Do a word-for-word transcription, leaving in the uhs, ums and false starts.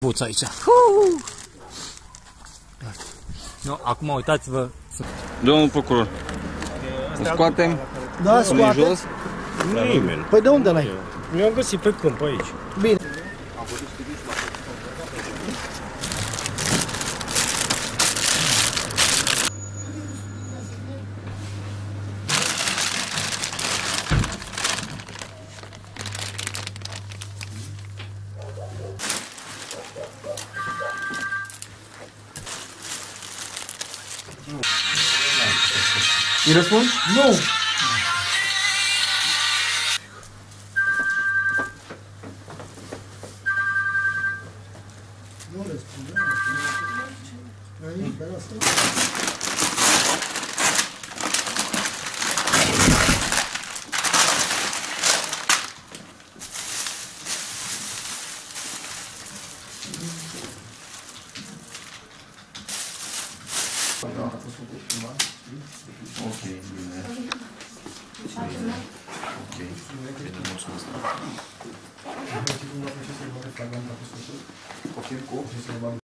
slăbuț aici. Uh! Nu, acum uitați-vă. Domnul procuror, îl scoatem? Da, scoate. Jos? Nimeni. Păi de unde l-ai? Mi-am găsit pe câmp aici. Bine. Îi răspund? Nu! Nu răspund. Aici, pe asta. Ok, bine. Ok, bine, mulțumesc. Poftim cu?